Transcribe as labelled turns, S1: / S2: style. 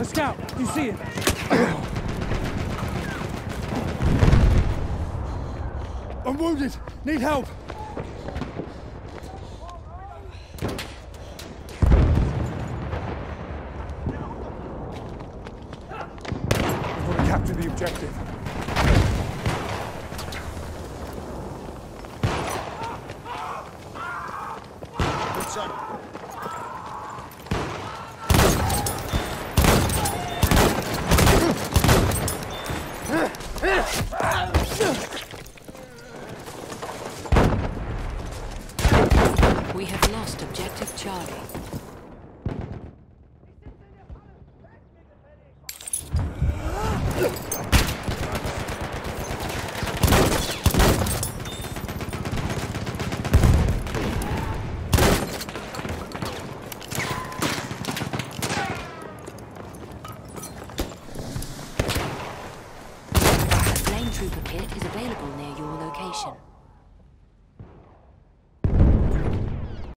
S1: scout. You see it? I'm wounded. Need help. I want to capture the objective.
S2: Good son.
S3: We have lost objective Charlie. A flame trooper kit is available near your location.